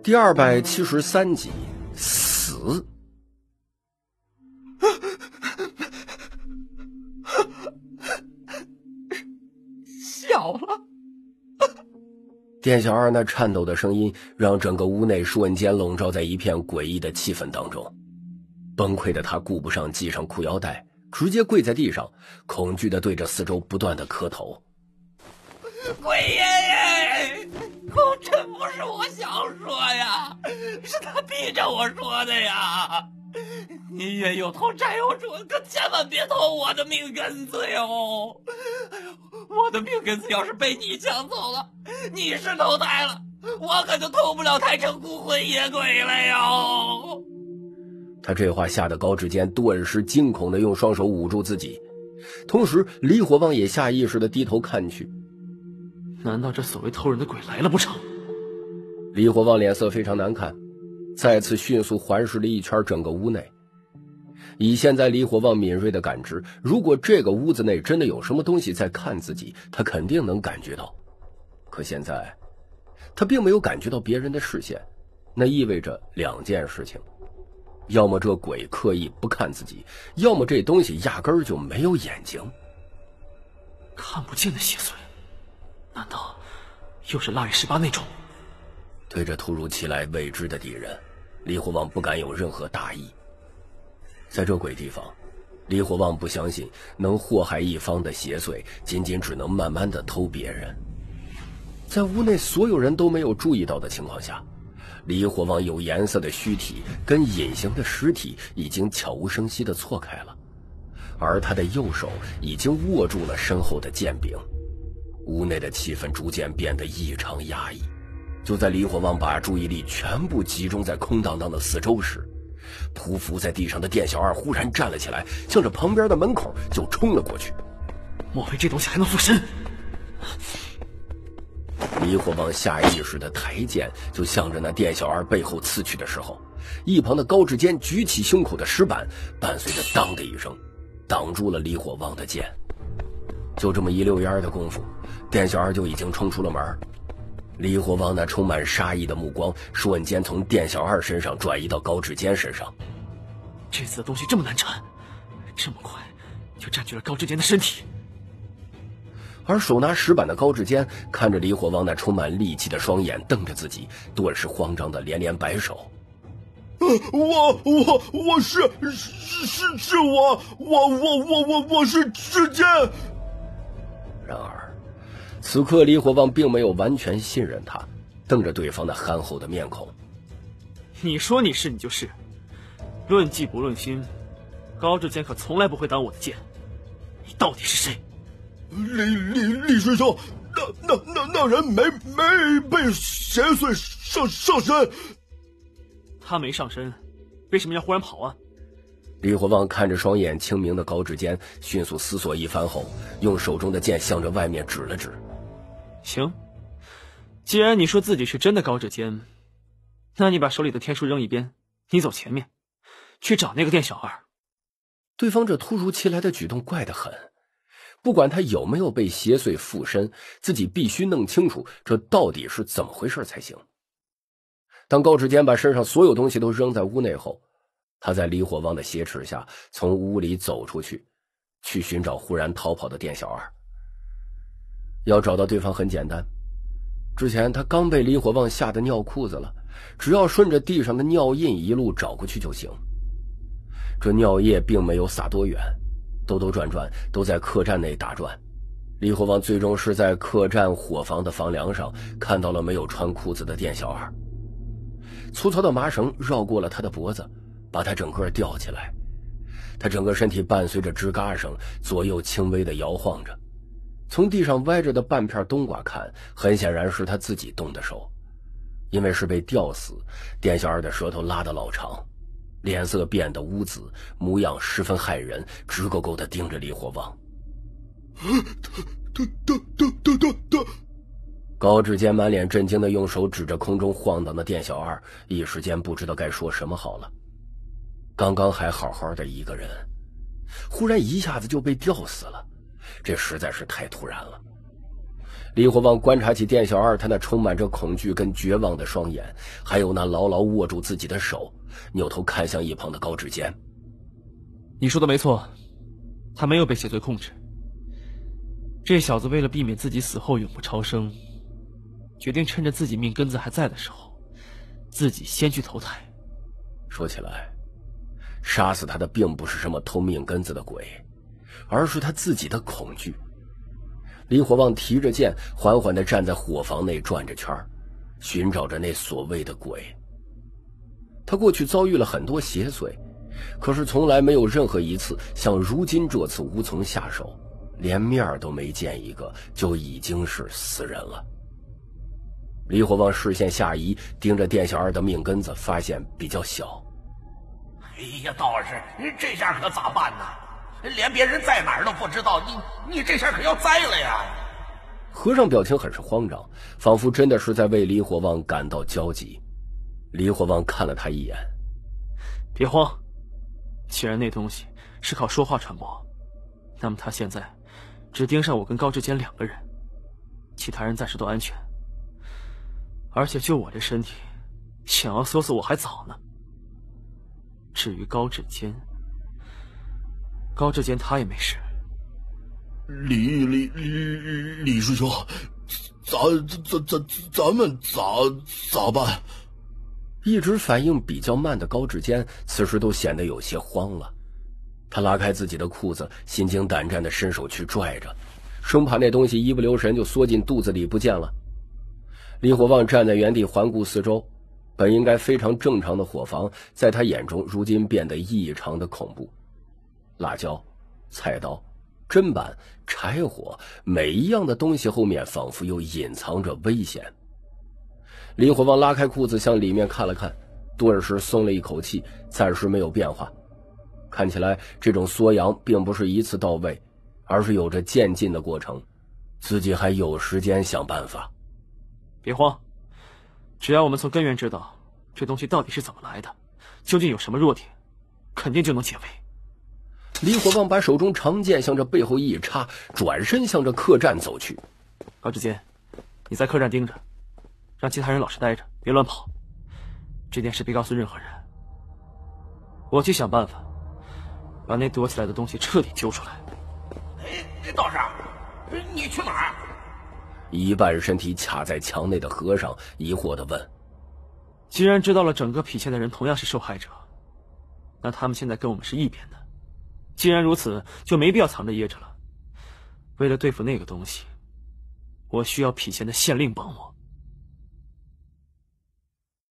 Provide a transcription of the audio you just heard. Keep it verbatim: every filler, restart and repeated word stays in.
第二百七十三集，死。 笑了。 店小二那颤抖的声音让整个屋内瞬间笼罩在一片诡异的气氛当中。崩溃的他顾不上系上裤腰带，直接跪在地上，恐惧地对着四周不断地磕头。 鬼爷爷，哦，真不是我想说呀，是他逼着我说的呀。你冤有头债有主，可千万别偷我的命根子哟！我的命根子要是被你抢走了，你是投胎了，我可就投不了胎成孤魂野鬼了哟！ 他这话吓得高志坚顿时惊恐地用双手捂住自己，同时李火旺也下意识地低头看去。 难道这所谓偷人的鬼来了不成？ 李火旺脸色非常难看，再次迅速环视了一圈整个屋内。以现在李火旺敏锐的感知，如果这个屋子内真的有什么东西在看自己，他肯定能感觉到。可现在他并没有感觉到别人的视线，那意味着两件事情：要么这鬼刻意不看自己，要么这东西压根儿就没有眼睛。 看不见的邪祟，难道又是腊月十八那种？ 对着突如其来未知的敌人，李火旺不敢有任何大意。在这鬼地方，李火旺不相信能祸害一方的邪祟仅仅只能慢慢的偷别人。在屋内所有人都没有注意到的情况下，李火旺有颜色的躯体跟隐形的尸体已经悄无声息地错开了，而他的右手已经握住了身后的剑柄。屋内的气氛逐渐变得异常压抑。就在李火旺把注意力全部集中在空荡荡的四周时，匍匐在地上的店小二忽然站了起来，向着旁边的门口就冲了过去。 莫非这东西还能附身？ 李火旺下意识的抬剑就向着那店小二背后刺去的时候，一旁的高志坚举起胸口的石板，伴随着当的一声挡住了李火旺的剑。就这么一溜烟的功夫，店小二就已经冲出了门。李火旺那充满杀意的目光瞬间从店小二身上转移到高志坚身上。 这次的东西这么难缠，这么快就占据了高志坚的身体。 而手拿石板的高志坚看着李火旺那充满戾气的双眼瞪着自己，顿时慌张的连连摆手。 呃、我我我是是是是我我我我我我是志坚。 然而此刻李火旺并没有完全信任他，瞪着对方那憨厚的面孔。 你说你是你就是，论技不论心，高志坚可从来不会挡我的剑。你到底是谁？ 李李李师兄，那那那那人没没被邪祟上上身。 他没上身，为什么要忽然跑啊？ 李火旺看着双眼清明的高志坚，迅速思索一番后，用手中的剑向着外面指了指。 行，既然你说自己是真的高志坚，那你把手里的天书扔一边，你走前面，去找那个店小二。 对方这突如其来的举动怪得很，不管他有没有被邪祟附身，自己必须弄清楚这到底是怎么回事才行。当高志坚把身上所有东西都扔在屋内后，他在李火旺的挟持下从屋里走出去，去寻找忽然逃跑的店小二。要找到对方很简单，之前他刚被李火旺吓得尿裤子了，只要顺着地上的尿印一路找过去就行。这尿液并没有洒多远，兜兜转转都在客栈内打转。李火旺最终是在客栈伙房的房梁上看到了没有穿裤子的店小二。粗糙的麻绳绕过了他的脖子，把他整个吊起来。他整个身体伴随着吱嘎声左右轻微的摇晃着。从地上歪着的半片冬瓜看，很显然是他自己动的手。因为是被吊死，店小二的舌头拉得老长，脸色变得乌紫，模样十分骇人，直勾勾地盯着李火旺。 他他他他他他高志坚满脸震惊地用手指着空中晃荡的店小二，一时间不知道该说什么好了。刚刚还好好的一个人，忽然一下子就被吊死了，这实在是太突然了。 李火旺观察起店小二他那充满着恐惧跟绝望的双眼，还有那牢牢握住自己的手，扭头看向一旁的高志坚。 你说的没错，他没有被邪祟控制。这小子为了避免自己死后永不超生，决定趁着自己命根子还在的时候，自己先去投胎。 说起来，杀死他的并不是什么偷命根子的鬼，而是他自己的恐惧。李火旺提着剑，缓缓地站在火房内转着圈，寻找着那所谓的鬼。他过去遭遇了很多邪祟，可是从来没有任何一次像如今这次无从下手，连面都没见一个就已经是死人了。李火旺视线下移，盯着店小二的命根子，发现比较小。 哎呀，道士，这下可咋办呢？连别人在哪儿都不知道，你你这下可要栽了呀！ 和尚表情很是慌张，仿佛真的是在为李火旺感到焦急。李火旺看了他一眼， 别慌，既然那东西是靠说话传播，那么他现在只盯上我跟高志坚两个人，其他人暂时都安全。而且就我这身体，想要搜死我还早呢。至于高志坚，高志坚他也没事。 李李李李师兄，咱咱咱咱们咋咋办？ 一直反应比较慢的高志坚此时都显得有些慌了。他拉开自己的裤子，心惊胆战地伸手去拽着，生怕那东西一不留神就缩进肚子里不见了。李火旺站在原地环顾四周，本应该非常正常的火房，在他眼中如今变得异常的恐怖。辣椒、菜刀、砧板、柴火，每一样的东西后面仿佛又隐藏着危险。李火旺拉开裤子向里面看了看，顿时松了一口气，暂时没有变化。看起来这种缩阳并不是一次到位，而是有着渐进的过程，自己还有时间想办法。 别慌，只要我们从根源知道这东西到底是怎么来的，究竟有什么弱点，肯定就能解围。 李火旺把手中长剑向着背后一插，转身向着客栈走去。 高志坚，你在客栈盯着，让其他人老实待着，别乱跑。这件事别告诉任何人。我去想办法把那躲起来的东西彻底揪出来。 哎，道士，你去哪儿？ 一半身体卡在墙内的和尚疑惑地问： 既然知道了整个郫县的人同样是受害者，那他们现在跟我们是一边的。既然如此，就没必要藏着掖着了。为了对付那个东西，我需要郫县的县令帮我。